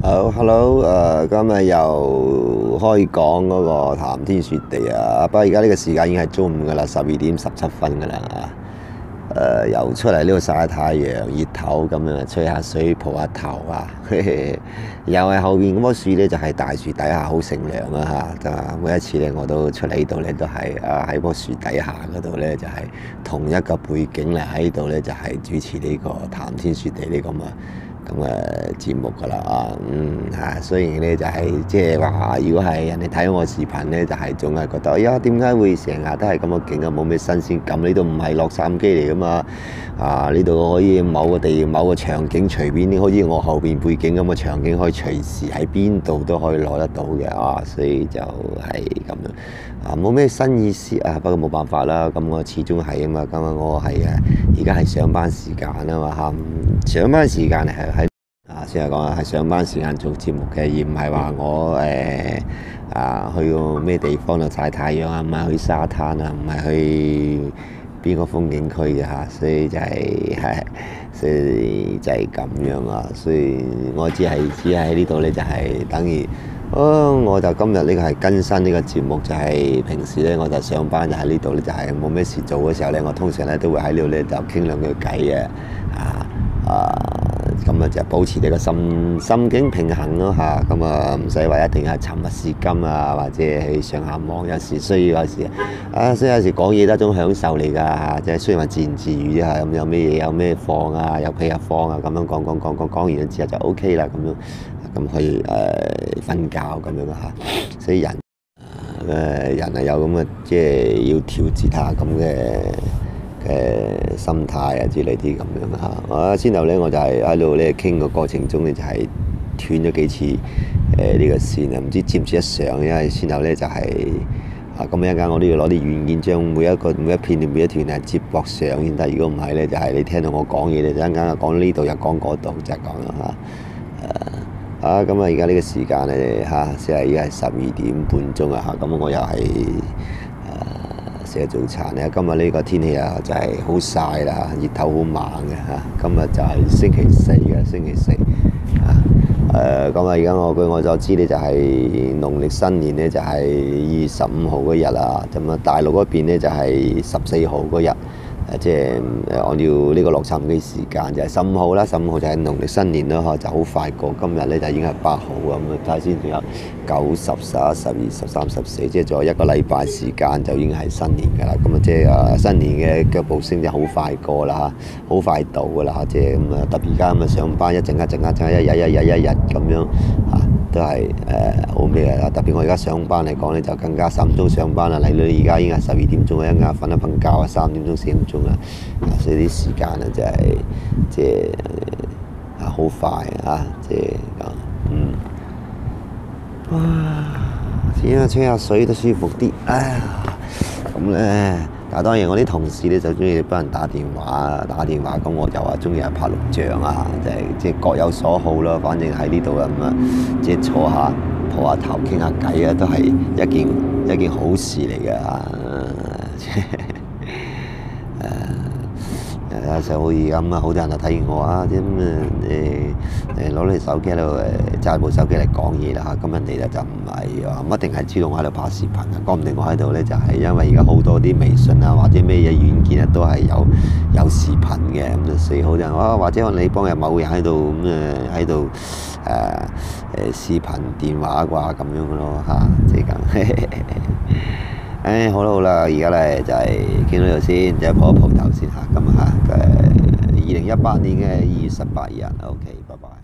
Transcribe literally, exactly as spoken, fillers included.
好，hello，誒，今日又開講嗰個談天說地啊！不過而家呢個時間已經係中午噶啦，十二點十七分噶啦啊！誒，又出嚟呢度曬下太陽，熱頭咁樣，吹下水，抱下頭啊！嘿嘿，又係後邊嗰棵樹咧，就係大樹底下好乘涼啊嚇！就每一次咧，我都出嚟呢度咧，都係啊喺棵樹底下嗰度咧，就係同一個背景嚟喺度咧，就係主持呢個談天說地呢個嘛。咁嘅節目㗎啦啊，嗯嚇，雖然咧就係即係話，如果係人哋睇我視頻咧，就係總係覺得，哎呀點解會成日都係咁嘅景啊，冇咩新鮮感？呢度唔係洛杉磯嚟㗎嘛，啊呢度可以某個地某個場景隨便，好似我後邊背景咁嘅場景，可以隨時喺邊度都可以攞得到嘅啊，所以就係咁樣啊，冇咩新意思啊，不過冇辦法啦，咁我始終係啊嘛，今日我係啊，而家係上班時間啊嘛嚇，上班時間係。啊，先係講係上班時間做節目嘅，而唔係話我誒、呃、啊去個咩地方度曬太陽啊，唔係去沙灘啊，唔係去邊個風景區嘅嚇，所以就係、係，所以就係咁樣啊。所以我只係只係喺呢度咧，就係等於，哦，我就今日呢個係更新呢個節目，就係平時咧我就上班就喺呢度咧，就係冇咩事做嘅時候咧，我通常咧都會喺呢度咧就傾兩句偈嘅，啊啊。咁啊就保持你個心心境平衡咯嚇，咁啊唔使話一定係沉默是金啊，或者去上下網，有時需要有時啊，所以有時講嘢都係一種享受嚟㗎嚇，即係雖然話自言自語啫嚇，咁有咩嘢有咩放啊，有屁有放啊，咁樣講講講講講完咗之後就 O K 啦，咁樣咁可以誒瞓覺咁樣嚇，所以人誒人係有咁嘅即係要調節下咁嘅。誒心態啊之類啲咁樣嚇，啊先後咧我就係喺度咧傾個過程中咧就係斷咗幾次誒呢、呃這個線啊，唔知接唔接得上，因為先後咧就係、是、啊咁一陣間我都要攞啲軟件將每一個每一片段每一段係接駁上先得，如果唔係咧就係、是、你聽到我講嘢，你一陣間講呢度又講嗰度，就係講啦嚇。啊咁啊而家呢個時間咧嚇，即係而家係十二點半鐘啊嚇，咁我又係。食早餐咧，今日呢個天氣啊就係好曬啦，熱頭好猛嘅嚇。今日就係星期四嘅星期四啊。誒咁啊，而家我據我所知咧，就係農曆新年咧就係二月十五號嗰日啊。咁啊，大陸嗰邊咧就係十四號嗰日。誒即係誒按照呢個洛杉磯時間就係十五號啦，十五號就係農曆新年啦，嗬，就好快過。今日咧就已經係八號咁啊，睇下先，仲有九十、十一、十二、十三、十四，即係仲有一個禮拜時間就已經係新年㗎啦。咁啊，即係誒新年嘅腳步聲就好快過啦嚇，好快到㗎啦嚇，即係咁啊，特別而家咁啊上班一陣間陣間陣間一日一日一日咁樣嚇。都係誒好咩啊！特別我而家上班嚟講咧，就更加十點鐘上班啦。嚟到而家已經係十二點鐘，一陣間瞓一瞓覺啊，三點鐘四點鐘啦。所以啲時間啊，就係即係啊好快啊，即係咁嗯。哇！先啊，吹下水都舒服啲。哎呀，咁咧，但係當然我啲同事咧就中意幫人打電話，打電話咁我就話中意係拍錄像啊，就係即係各有所好咯。反正喺呢度咁啊，即係坐下抱下頭傾下偈啊，都係一件一件好事嚟嘅啊！誒有時候好似咁啊，好多人就睇完我啊，啲咁誒誒攞你手機喺度誒揸部手機嚟講嘢啦嚇，咁人哋咧就唔係話唔一定係知道我喺度拍視頻啊，講唔定我喺度咧就係因為而家好多啲微信啊或者咩嘢軟件啊都係有有視頻嘅，咁就所以好多人啊，或者可能你幫日某人喺度咁誒喺度誒誒視頻電話啩咁樣咯嚇，即係咁。誒好啦好啦，而家咧就係傾到呢度先，就抱一抱頭先嚇，咁啊嚇誒二零一八年嘅二月十八日 ，OK，拜拜。